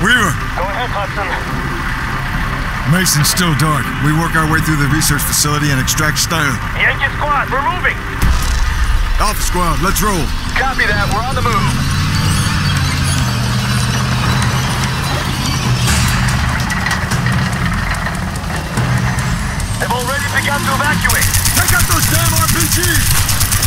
Weaver. Go ahead, Hudson. Mason's still dark. We work our way through the research facility and extract Steiner. Yankee squad, we're moving. Alpha squad, let's roll. Copy that, we're on the move. They've already begun to evacuate. Take out those damn RPGs!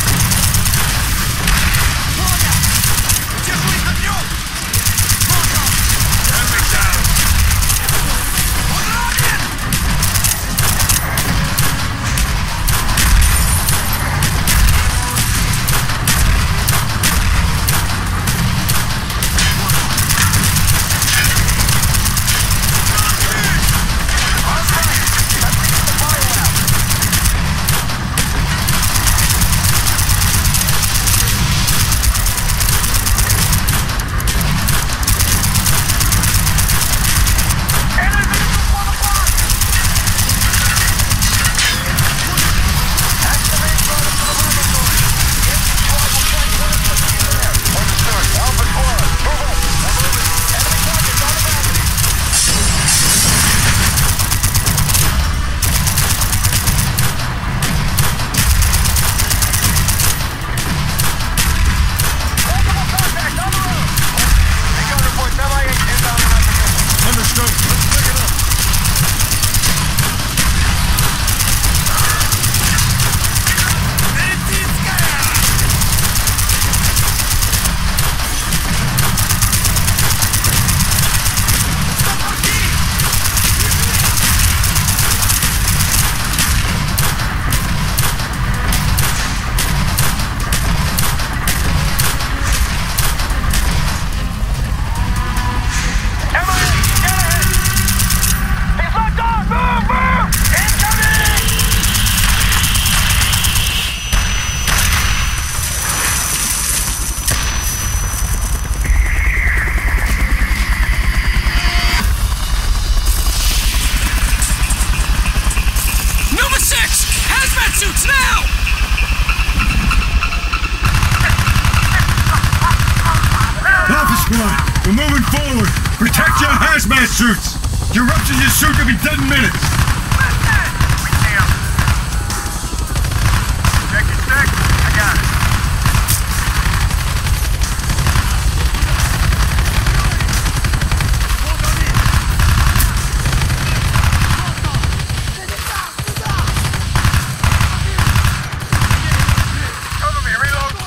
We're moving forward! Protect your hazmat suits! Your ruptures your suit could be dead in minutes! We see him. Check your stick. I got it. Cover me, reload.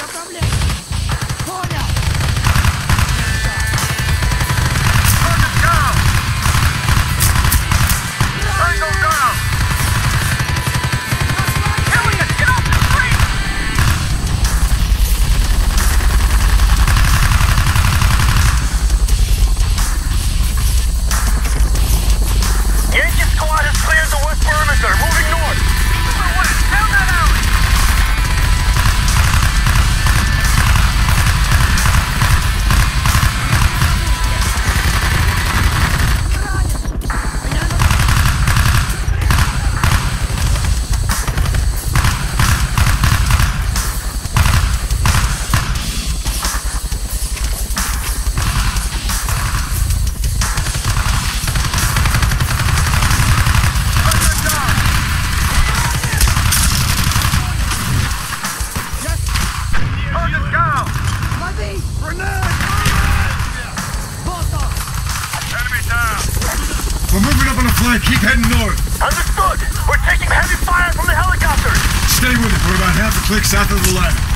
We're moving up on the flank. Keep heading north. Understood. We're taking heavy fire from the helicopters. Stay with it. We're about half a click south of the ladder.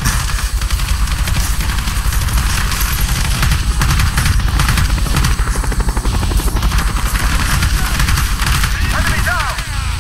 Enemy down.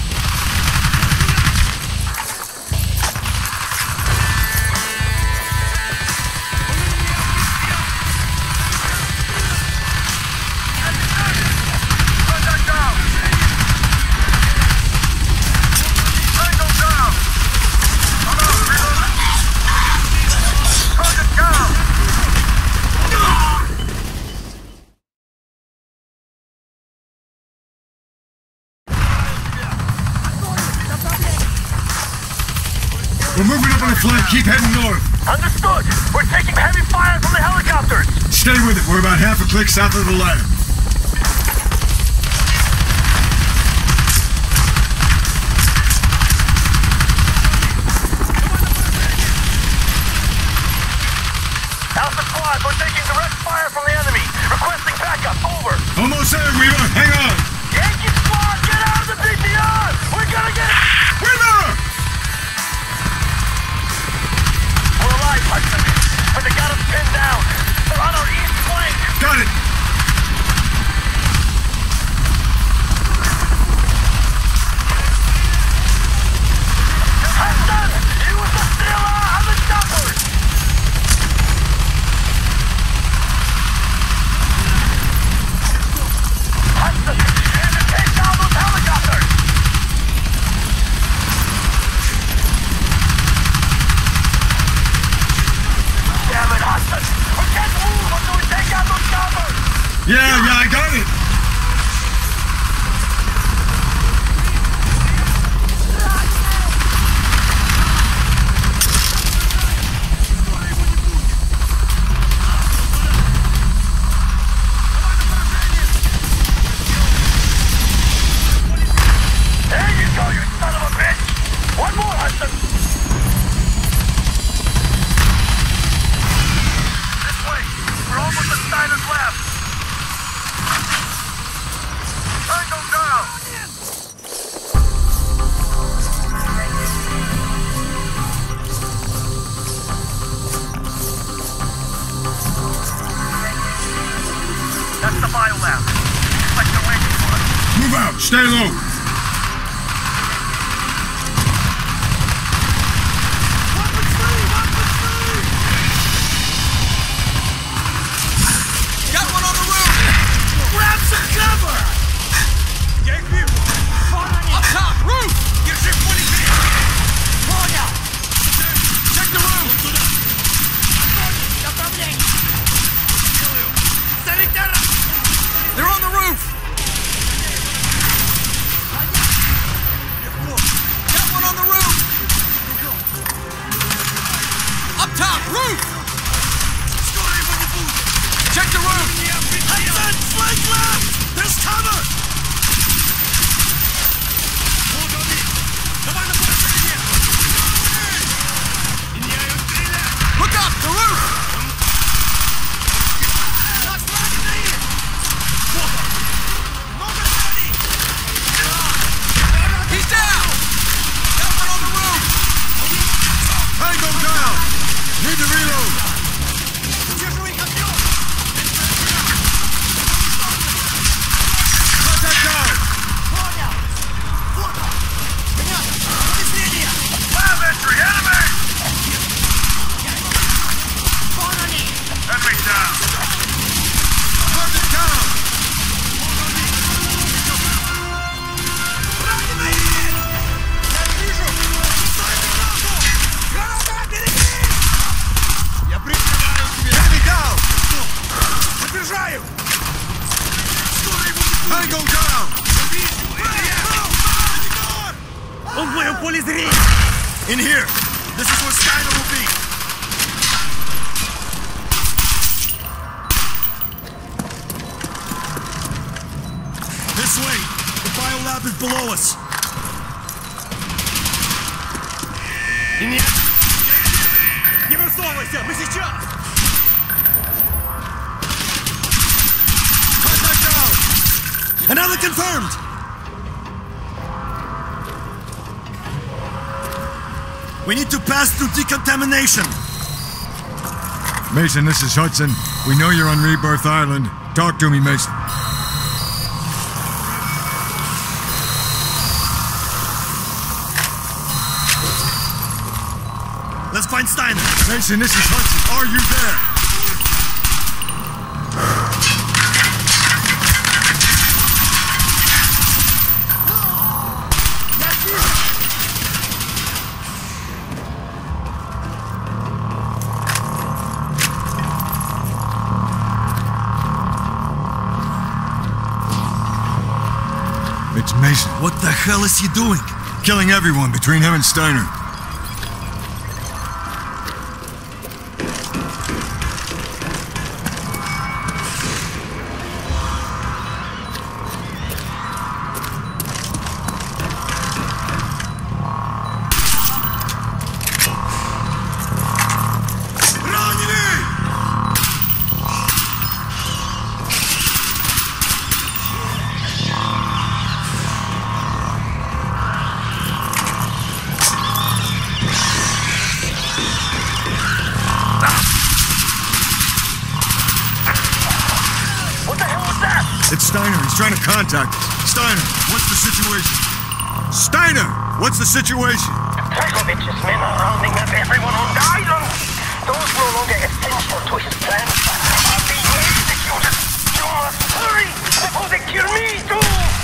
We're moving up on the flank. Keep heading north. Understood. We're taking heavy fire from the helicopters. Stay with it. We're about half a click south of the ladder. squads are taking direct fire from the enemy. Requesting backup. Over. Almost there, Weaver. Hang on. Yankee squad, get out of the BTR! We're gonna get it! Weaver! We're alive, Hudson. But they got us pinned down. They're on our east flank. Got it. Hudson! Use the Stila and the choppers! Hudson, you need to take down those helicopters! Damn it, Hudson! We can't move until we take out those choppers! Yeah, I got it. There you go, you son of a bitch! One more, Hudson! This way! We're almost at Steiner's lab! Tango down! That's the biolab. Expect the waiting for us. Move out. Stay low. Got one on the roof! Grab some cover! Up top, roof! Понял! Check the roof! They're on the roof! Got one on the roof! Up top, roof! Check the roof! Hudson, flank left! There's cover! Look up, the roof! He's down! Got one on the roof! Tango down. Need to reload. Contact down. Lab entry, enemy! Enemy down! Target down. Enemy down. Tango down. Он в моем поле зрения! In here. This is where Steiner will be. This way. The biolab is below us. Не высовывайся! Мы сейчас! Contact down. Another confirmed. We need to pass through decontamination. Mason, this is Hudson. We know you're on Rebirth Island. Talk to me, Mason. Let's find Steiner. Mason, this is Hudson. Are you there? It's Mason. What the hell is he doing? Killing everyone between him and Steiner. It's Steiner. He's trying to contact us. Steiner, what's the situation? Steiner, what's the situation? Dragovich's men are rounding up everyone on the island. Those no longer essential to his plan are being executed. You must hurry before they kill me too.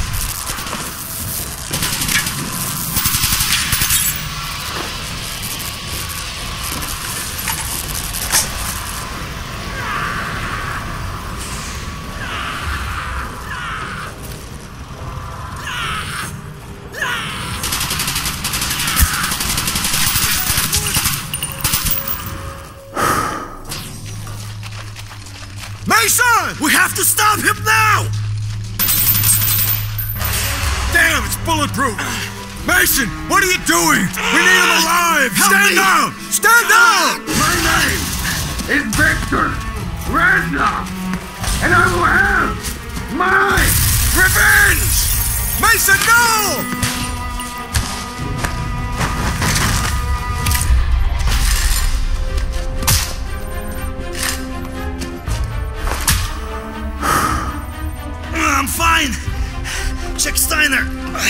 Mason! We have to stop him now! Damn, it's bulletproof! Mason, what are you doing? We need him alive! Stand down! Stand down! My name is Victor Reznov, and I will have my Revenge! Mason, no! I'm fine. Check Steiner.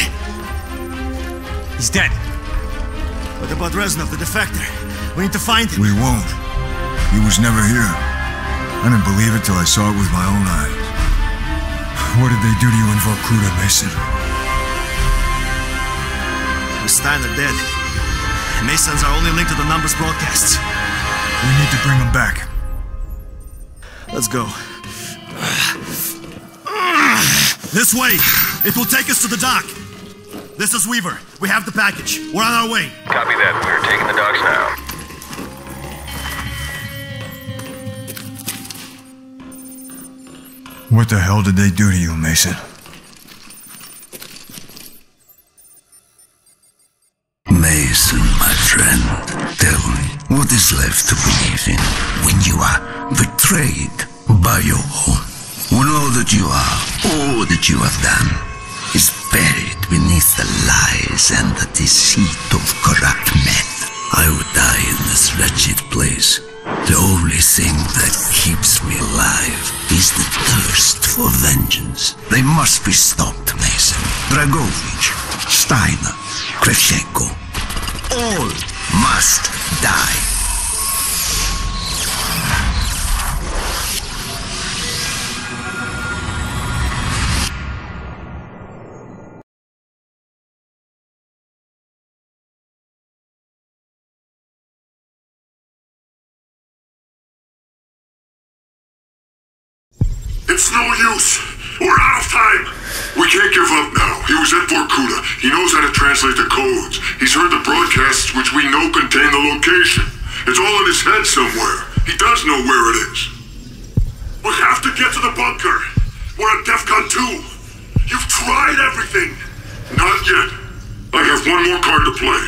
He's dead. What about Reznov, the defector? We need to find him. We won't. He was never here. I didn't believe it till I saw it with my own eyes. What did they do to you in Vorkuta, Mason? With Steiner dead, Mason's our only link to the numbers broadcasts. We need to bring him back. Let's go. This way! It will take us to the dock! This is Weaver. We have the package. We're on our way. Copy that. We're taking the docks now. What the hell did they do to you, Mason? Mason, my friend, tell me, what is left to believe in when you are betrayed by your own? When all that you are, all that you have done, is buried beneath the lies and the deceit of corrupt men. I would die in this wretched place. The only thing that keeps me alive is the thirst for vengeance. They must be stopped, Mason. Dragovich, Steiner, Kravchenko, all must die. It's no use. We're out of time. We can't give up now. He was at Vorkuta. He knows how to translate the codes. He's heard the broadcasts, which we know contain the location. It's all in his head somewhere. He does know where it is. We have to get to the bunker. We're at DEFCON 2. You've tried everything. Not yet. I have one more card to play.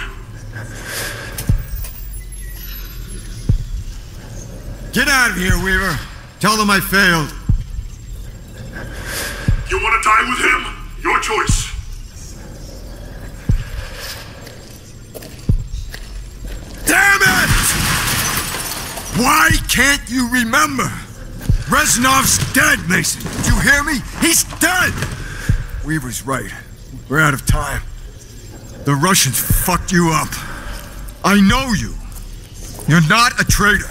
Get out of here, Weaver. Tell them I failed. You want to die with him? Your choice. Damn it! Why can't you remember? Reznov's dead, Mason. Did you hear me? He's dead! Weaver's right. We're out of time. The Russians fucked you up. I know you. You're not a traitor.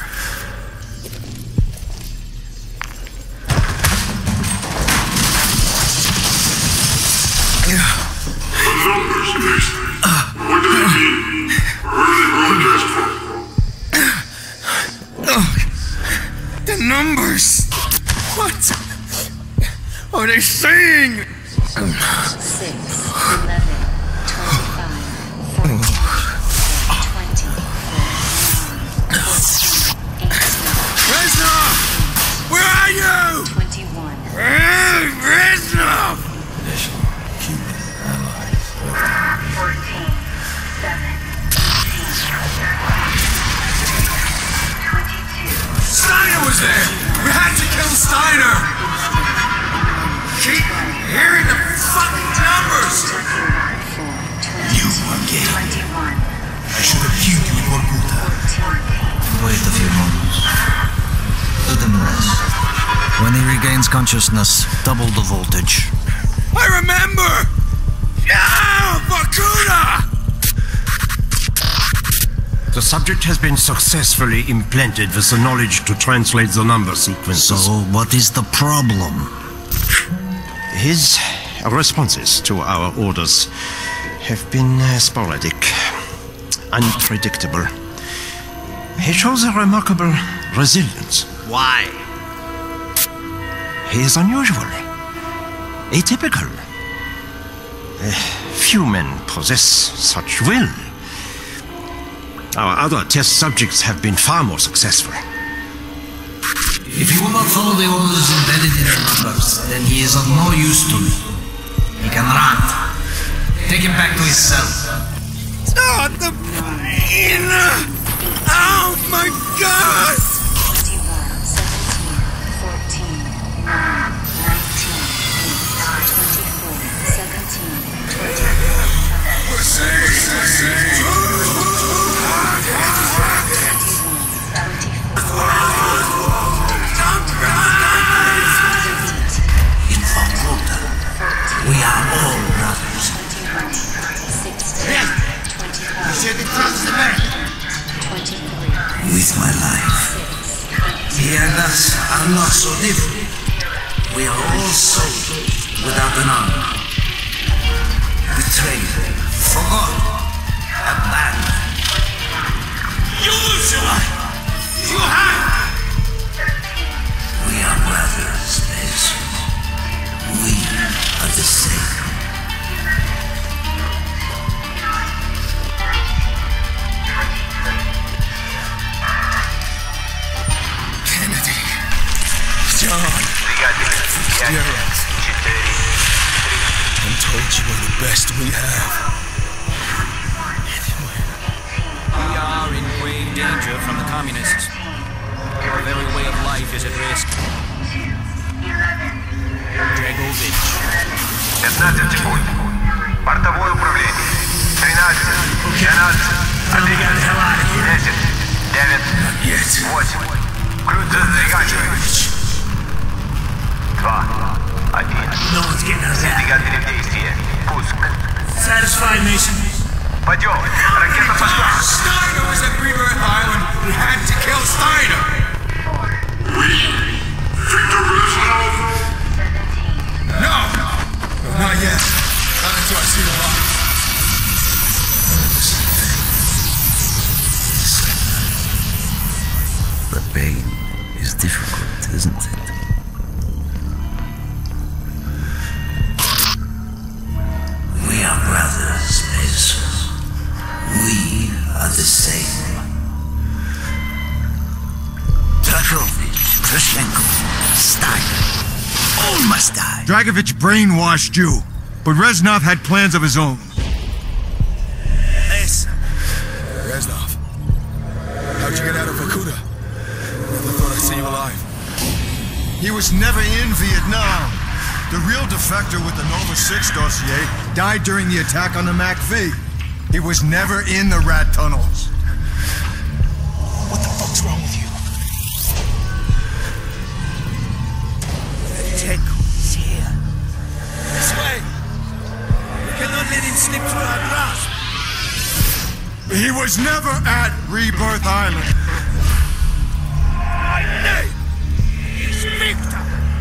The numbers, Mason. What do they mean? Where are they broadcast from? The numbers! What are they saying? 6, 11, 25, 14, 20, 18. Reznov! Where are you? 21. Reznov! 14, 7, 22. Steiner was there! We had to kill Steiner! Keep hearing the fucking numbers! You were gay. 21. I should have killed you in Vorkuta. 14. Wait a few moments. Let them rest. When he regains consciousness, double the voltage. I remember! Yeah! Vorkuta! The subject has been successfully implanted with the knowledge to translate the number sequences. So, what is the problem? His responses to our orders have been sporadic, unpredictable. He shows a remarkable resilience. Why? He is unusual, atypical. Few men possess such will. Our other test subjects have been far more successful. If he will not follow the orders embedded in the numbers, then he is of no use to me. He can run. Take him back to his cell. Start the brain! Oh my God! 21, 17, 14, 9, 19, 8, 24, 17, 20. In Vorkuta, we are all brothers. 23. With my life, he and us are not so different. We are all soldiers without an arm. Betrayed, forgotten, abandoned. You have! We are brothers, Mason. We are the same. Kennedy. John. Yes. I'm told you are the best we have. We are in grave danger from the communists. Our very way of life is at risk. Dragovich. 15 секунд. Бортовое управление. 13, 12, 10, 9, 8. Ключ зажигателя. 2, 1. Двигатели в действии. Пуск. Satisfied, Mason? Подъем. Ракета пошла. Steiner was at Rebirth Island. We had to kill Steiner. Victor Reznov? No! Not yet. Not until I see the body. The pain is difficult, isn't it? We are brothers, Mason. We are the same. Dragovich, Krashenko, Steiner, all must die. Dragovich brainwashed you, but Reznov had plans of his own. Mason. Reznov, how'd you get out of Vorkuta? Never thought I'd see you alive. He was never in Vietnam. The real defector with the Nova 6 dossier died during the attack on the MAC-V. He was never in the rat tunnels. What the fuck's wrong with you? Checo is here. This way. We cannot let him slip through our grasp. He was never at Rebirth Island. My name is Victor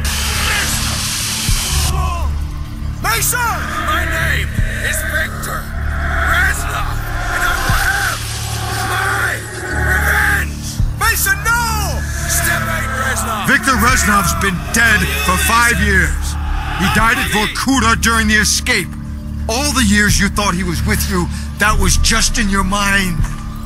Reznov. Mason! My name is Victor Reznov, and I will have my revenge! Mason, no! Step 8, Reznov. Victor Reznov's been dead for 5 years. He died at Vorkuta during the escape. All the years you thought he was with you, that was just in your mind.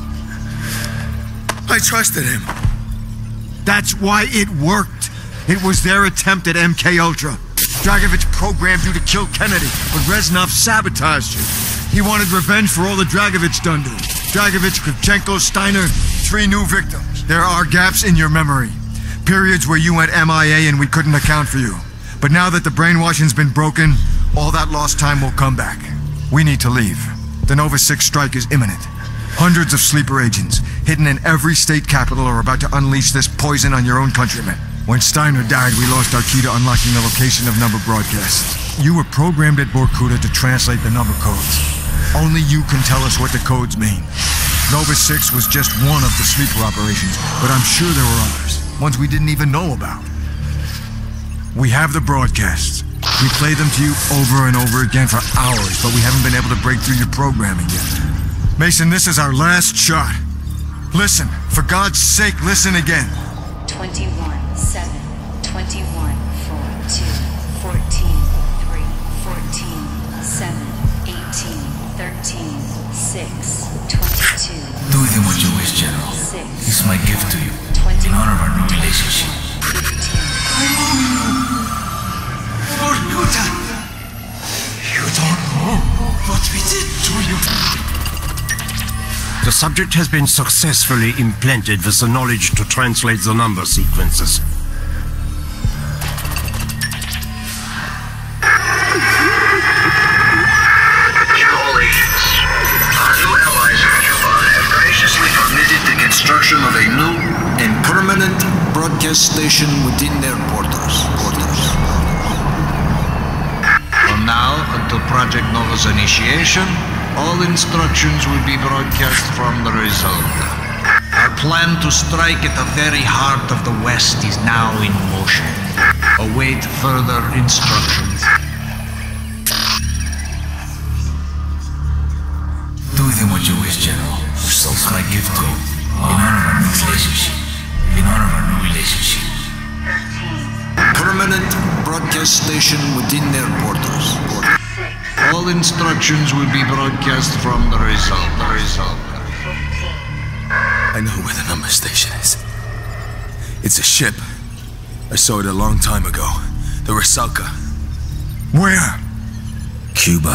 I trusted him. That's why it worked. It was their attempt at MK-Ultra. Dragovich programmed you to kill Kennedy, but Reznov sabotaged you. He wanted revenge for all that Dragovich done to him. Dragovich, Kravchenko, Steiner, 3 new victims. There are gaps in your memory. Periods where you went MIA and we couldn't account for you. But now that the brainwashing's been broken, all that lost time will come back. We need to leave. The Nova 6 strike is imminent. Hundreds of sleeper agents, hidden in every state capital, are about to unleash this poison on your own countrymen. When Steiner died, we lost our key to unlocking the location of number broadcasts. You were programmed at Vorkuta to translate the number codes. Only you can tell us what the codes mean. Nova 6 was just one of the sleeper operations, but I'm sure there were others. Ones we didn't even know about. We have the broadcasts. We play them to you over and over again for hours, but we haven't been able to break through your programming yet. Mason, this is our last shot. Listen, for God's sake, listen again. 21, 7, 21, 4, 2, 14, 3, 14, 7, 18, 13, 6, 22. Do with him what you wish, General. 6, This is my gift to you, 20, in honor of our new relationship. 15. Vorkuta! You don't know what we did to you. The subject has been successfully implanted with the knowledge to translate the number sequences. All agents, our new allies in Cuba have graciously permitted the construction of a new and permanent broadcast station within their borders. From now until Project Nova's initiation, all instructions will be broadcast from the result. Our plan to strike at the very heart of the West is now in motion. Await further instructions. Do with him what you wish, General. This is my gift to you, in honor of our new relationship. In honor of our new relationship. Permanent broadcast station within their borders. All instructions will be broadcast from the result. I know where the number station is. It's a ship. I saw it a long time ago. The Rusalka. Where? Cuba.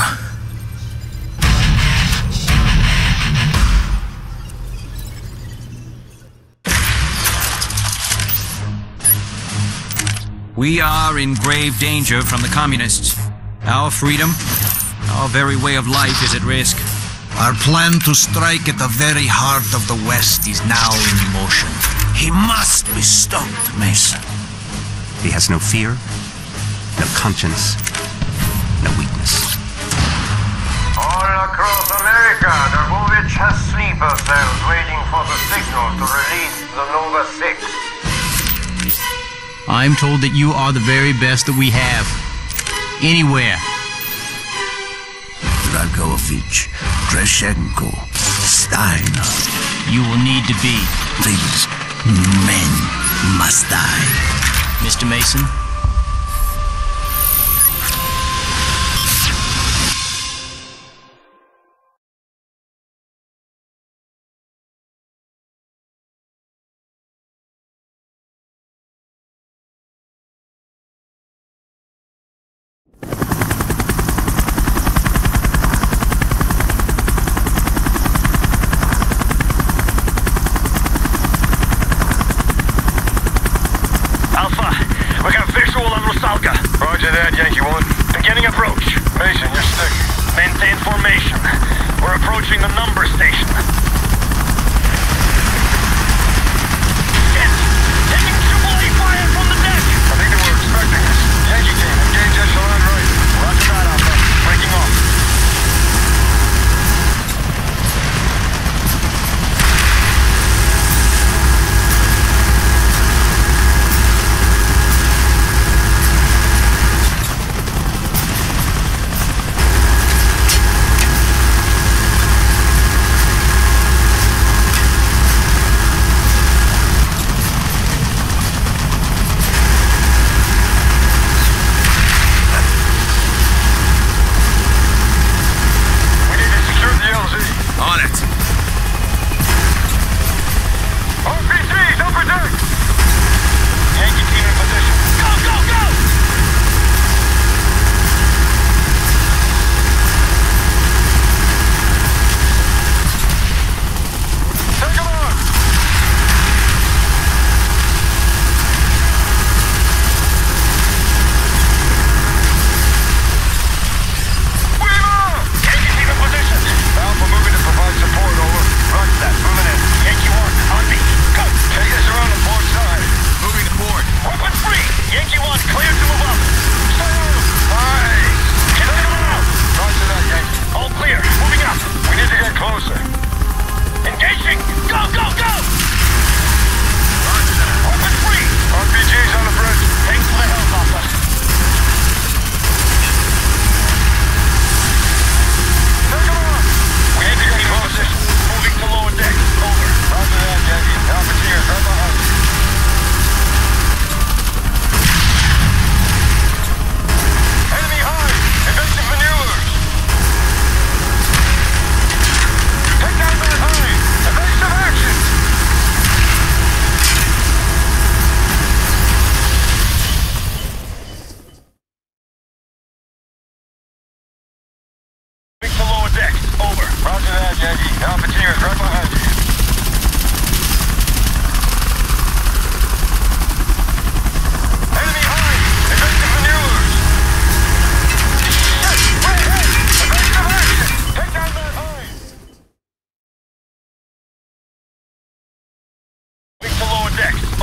We are in grave danger from the communists. Our freedom, our very way of life is at risk. Our plan to strike at the very heart of the West is now in motion. He must be stopped, Mason. He has no fear, no conscience, no weakness. All across America, Dragovich has sleeper cells waiting for the signal to release the Nova 6. I'm told that you are the very best that we have. Anywhere. Dragovich, Kreshenko, Steiner. You will need to be. These men must die. Mr. Mason? Roger that, Yankee 1. Beginning approach. Mason, you're stick. Maintain formation. We're approaching the number station. Shit! Taking triple A fire from the deck! I think they were expecting us. Yankee team, engage echelon right. Roger that, Alpha. Breaking off.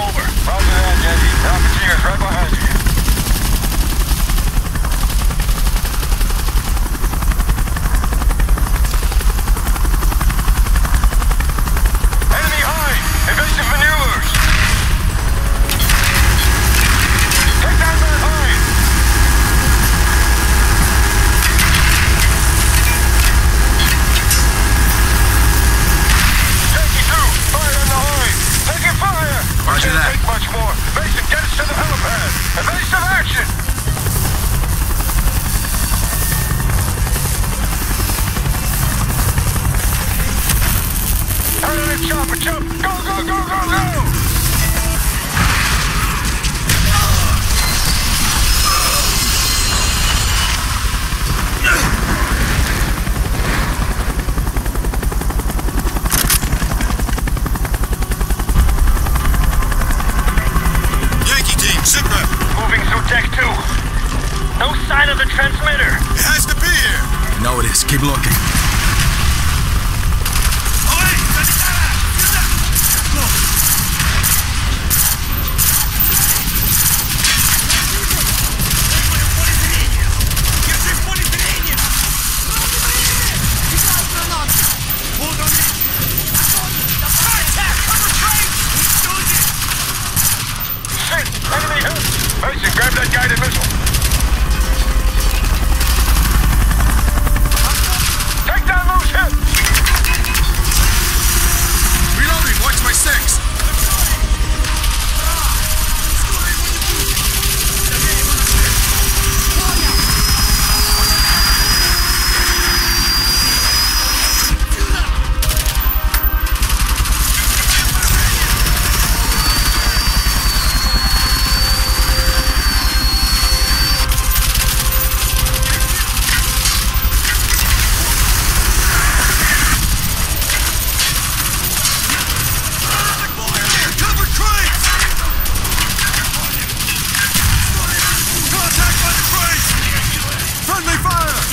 Over. Roger that, Jesse. Rocketeers right behind you. Enemy high! Evasive maneuvers! Take down that high! Yankee 2, fire on the high! Taking fire! Roger that. Can't take much more. Mason, get us to the helipad! Evasive action! Out of the chopper, jump! Go, go, go, go, go! Yankee team, SITREP. Moving through Deck 2. No sign of the transmitter. It has to be here. No, it is. Keep looking. Shit! Enemy hit! Mason, grab that guided missile. Take down those hits! Reloading. Watch my 6. Cover crates! Contact by the crates! Friendly fire!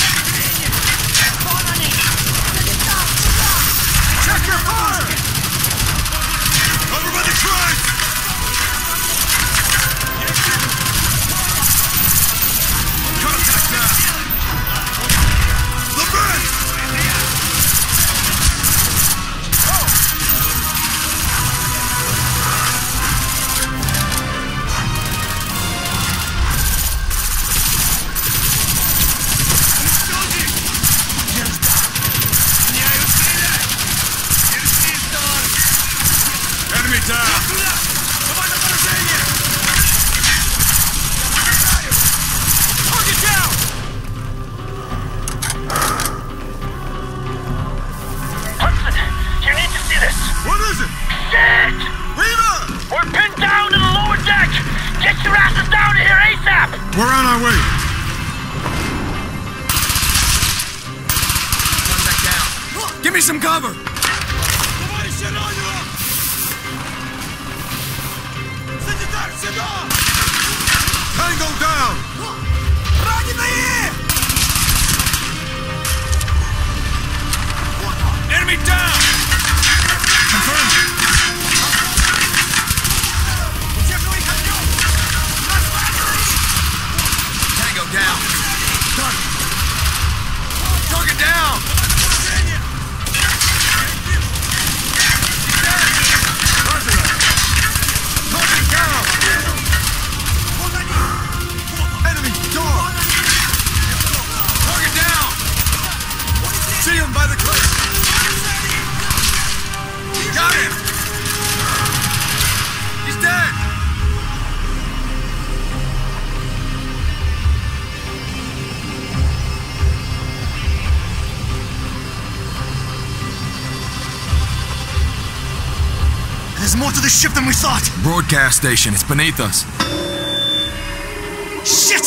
Check your fire! Cover by the crates! Contact now! The vent! Enemy down! Target down! Hudson, you need to see this. What is it? Shit! Weaver! We're pinned down in the lower deck! Get your asses down to here ASAP! We're on our way. Contact down. Give me some cover. Tango down! Enemy down. Confirmed. Tango down. Target down. Roger that. Target down! Enemy door! Target down. See him by the cliff! Got him. He's dead. There's more to this ship than we thought! Broadcast station. It's beneath us. Shit!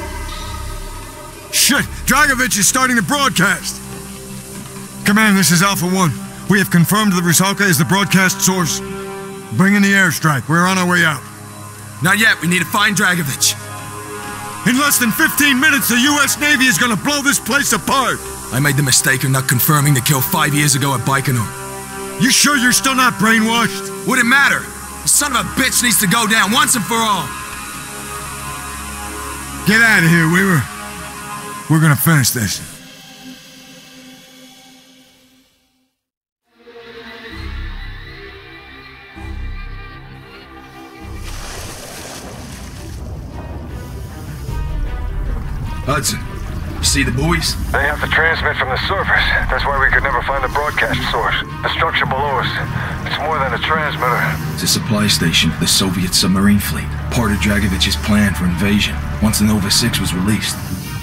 Shit! Dragovich is starting the broadcast! Command, this is Alpha 1. We have confirmed the Rusalka is the broadcast source. Bring in the airstrike. We're on our way out. Not yet. We need to find Dragovich. In less than 15 minutes, the U.S. Navy is gonna blow this place apart! I made the mistake of not confirming the kill 5 years ago at Baikonur. You sure you're still not brainwashed? Would it matter? The son of a bitch needs to go down once and for all. Get out of here, Weaver. We're gonna finish this. Hudson, you see the buoys? They have to transmit from the surface. That's why we could never find the broadcast source. The structure below us, it's more than a transmitter. It's a supply station for the Soviet submarine fleet. Part of Dragovich's plan for invasion, once the Nova 6 was released.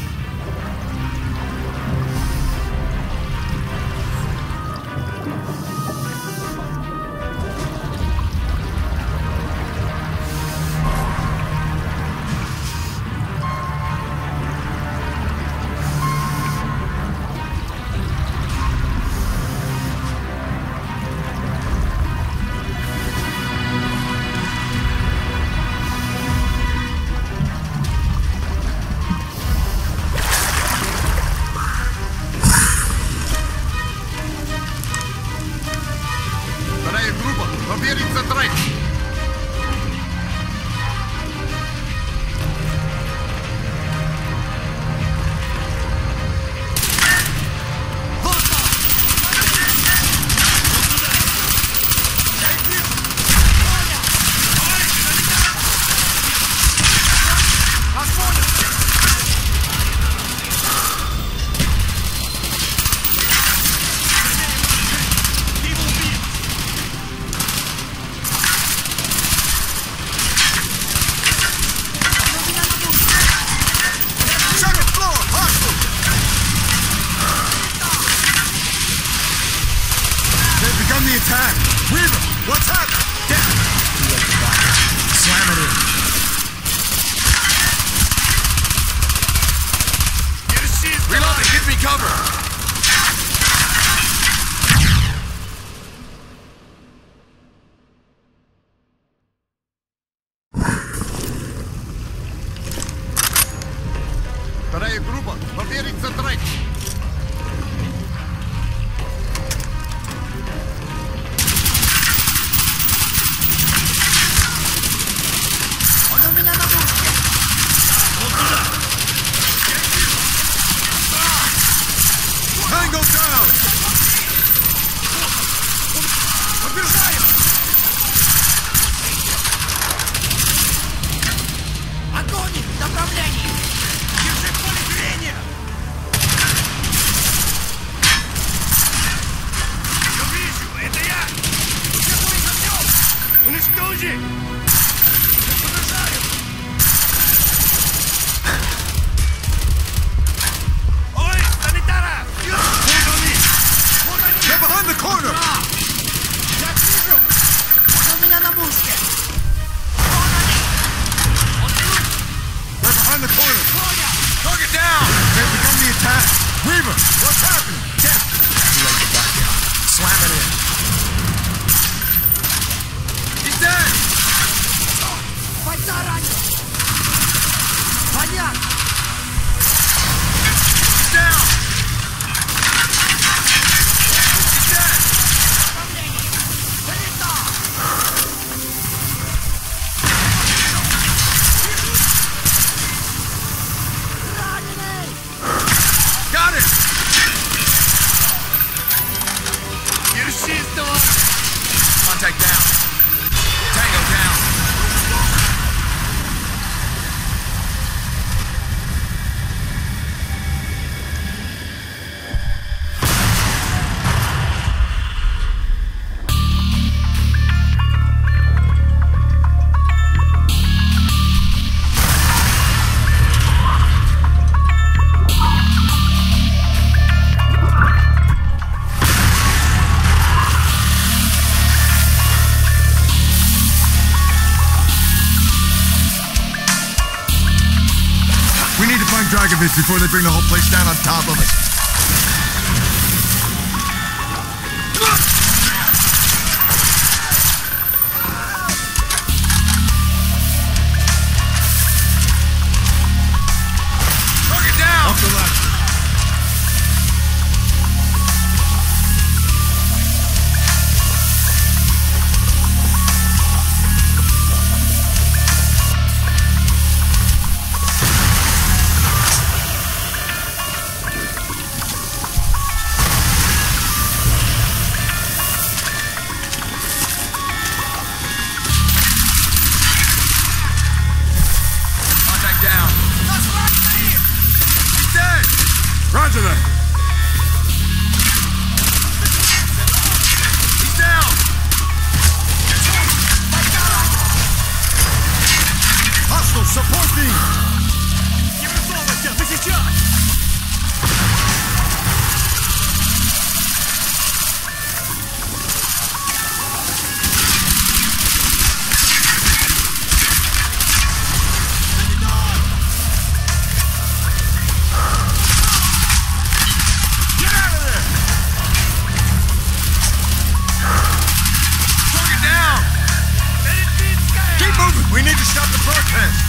Dragovich before they bring the whole place down on top of us. Target down! Off the left. need to stop the broadcast.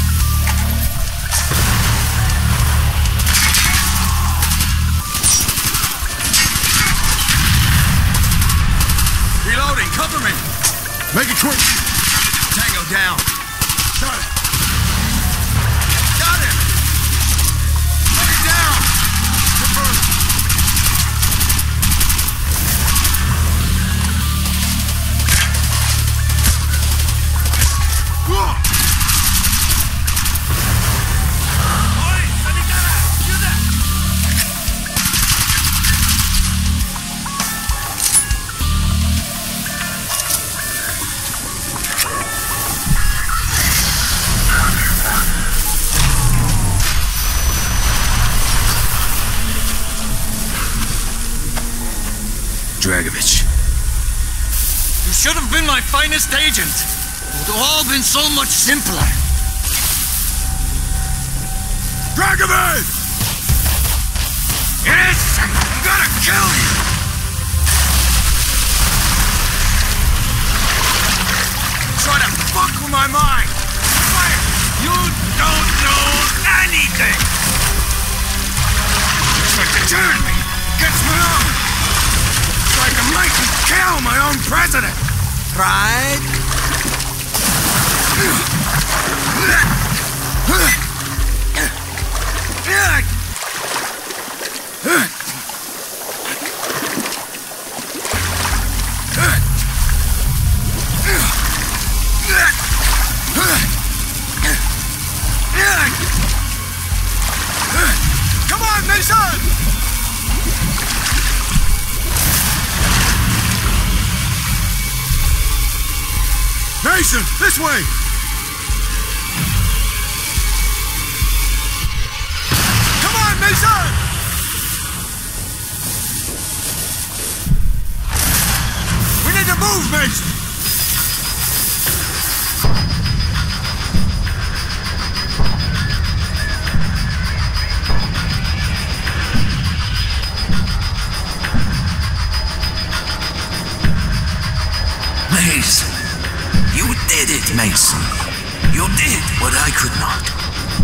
Reloading, cover me! Make it quick. Tango down. Shot it. Got him! Put it down! Confirmed. Dragovich. You should have been my finest agent. It would have all been so much simpler. Dragovich! Yes! I'm gonna kill you! Try to fuck with my mind! Fire! You don't know anything! It's like to turn me! Gets me on! It's like to make me kill my own president! Right? Come on, Mason! Mason, this way! Come on, Mason! We need to move, Mason! Mason. You did it, Mason. You did what I could not.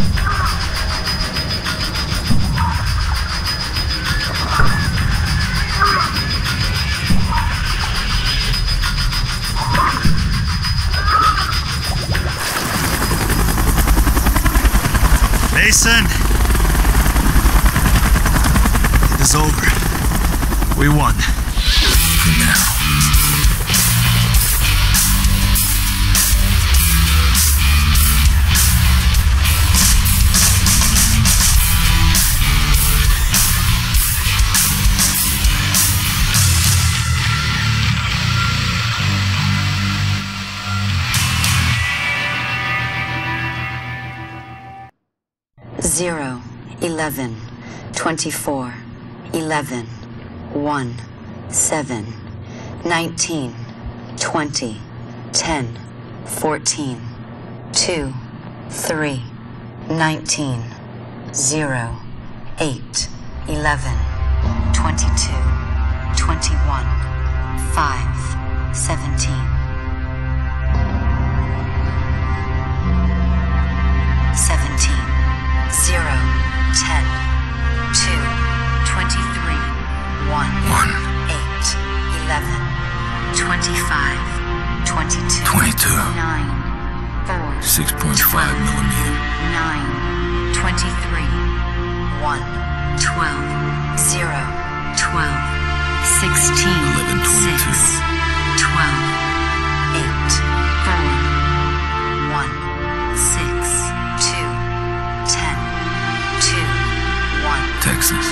Mason! It is over. We won. For now. Zero, 11, 24, 11, 1, 7, 19, 20, 10, 14, 2, 3, 19, 0, 8, 11, 22, 21, 5, 17. 17, 0, 10, 2, 23, 1, 8, 11, 25, 22, 22. 9, 4, 6.5 millimeter. 9, 23, 1, 12, 0, 12, 16, 11, 22. 6, 12, 8, 4, 1, 6, 2, 10, 2, 1. Texas.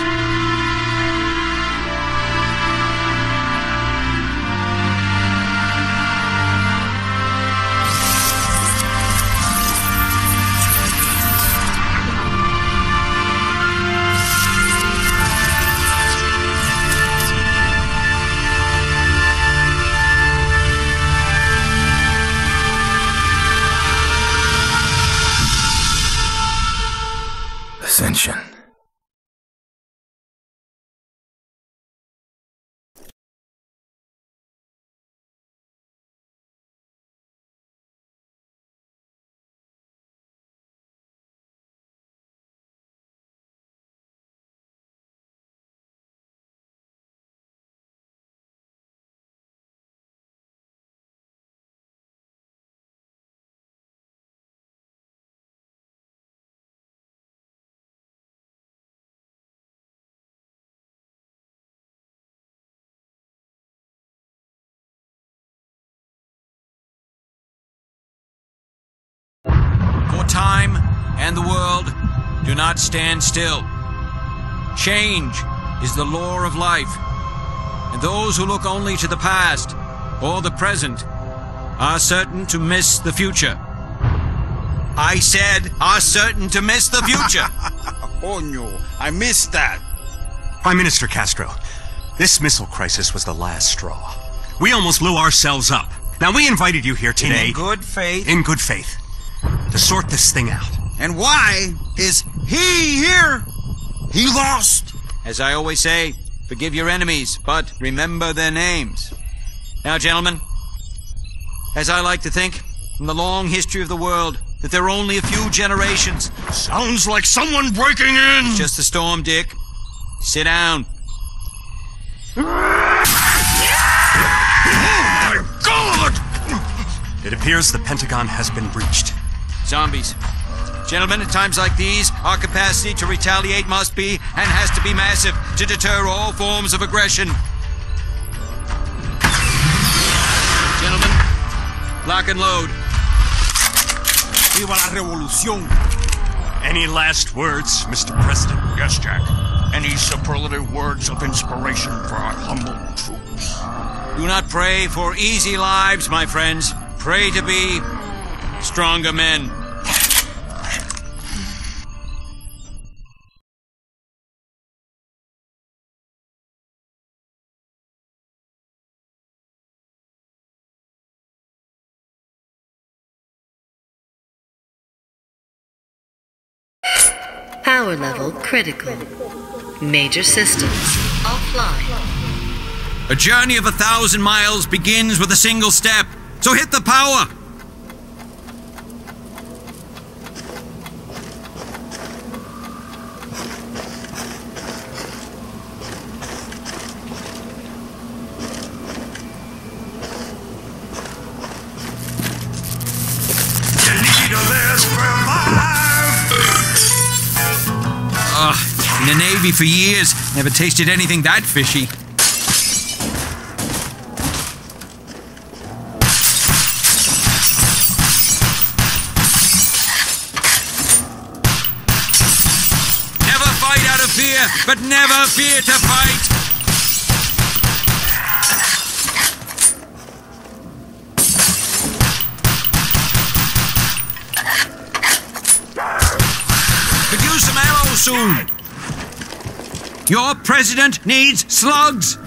Ascension. and the world do not stand still. Change is the law of life, and those who look only to the past or the present are certain to miss the future. I said, are certain to miss the future. Coño, I missed that. Prime Minister Castro, this missile crisis was the last straw. We almost blew ourselves up. Now, we invited you here today... In good faith. In good faith. To sort this thing out. And why is he here? He lost. As I always say, forgive your enemies, but remember their names. Now, gentlemen, as I like to think, in the long history of the world, that there are only a few generations. Sounds like someone breaking in. It's just a storm, Dick. Sit down. Oh my God! It appears the Pentagon has been breached. Zombies. Gentlemen, at times like these, our capacity to retaliate must be, and has to be, massive to deter all forms of aggression. Gentlemen, lock and load. Viva la revolución. Any last words, Mr. President? Yes, Jack. Any superlative words of inspiration for our humble troops? Do not pray for easy lives, my friends. Pray to be stronger men. Power level critical. Major systems offline. A journey of 1,000 miles begins with a single step, so hit the power! In the Navy for years, never tasted anything that fishy. Never fight out of fear, but never fear to fight! Could use some ammo soon! Your president needs slugs!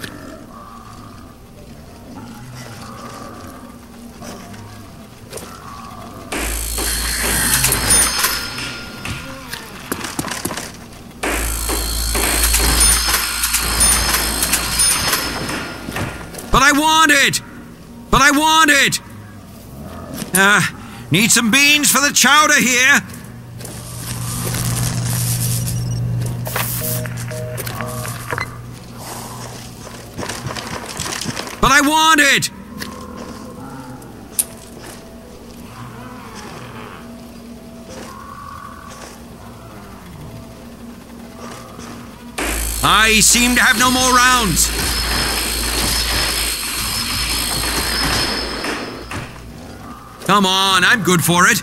But I want it! But I want it! Need some beans for the chowder here! But I want it! I seem to have no more rounds. Come on, I'm good for it.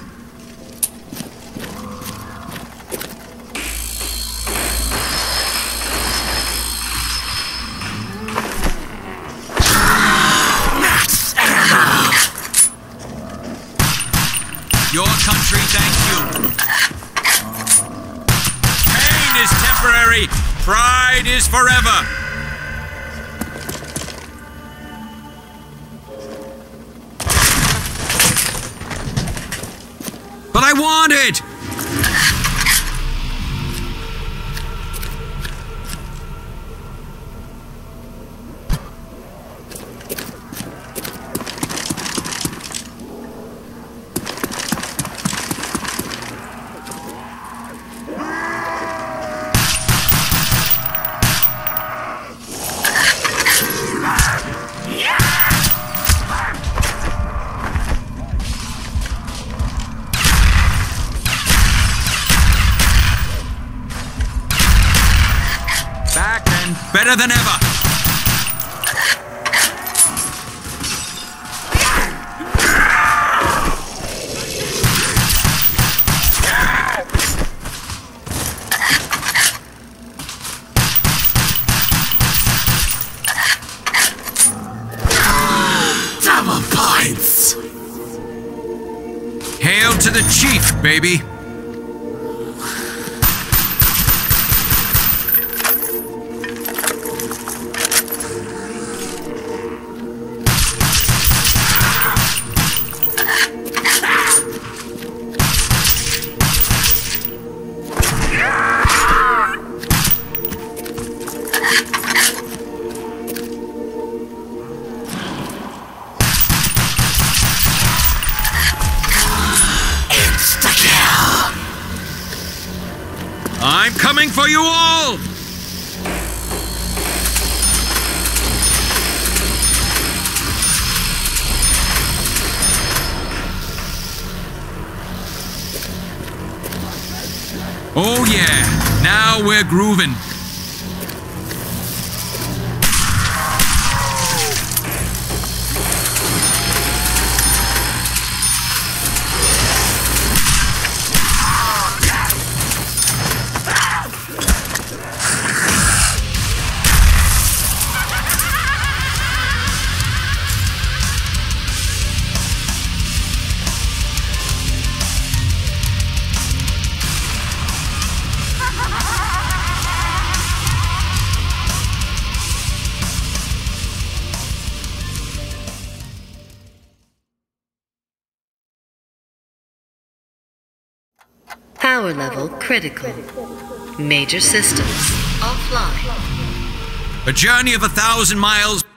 Your country, thank you. Pain is temporary. Pride is forever. But I want it. Better than ever. Alliance. Hail to the chief, baby. I'm coming for you all! Oh yeah, now we're grooving. Power level critical. Major systems offline. A journey of 1,000 miles.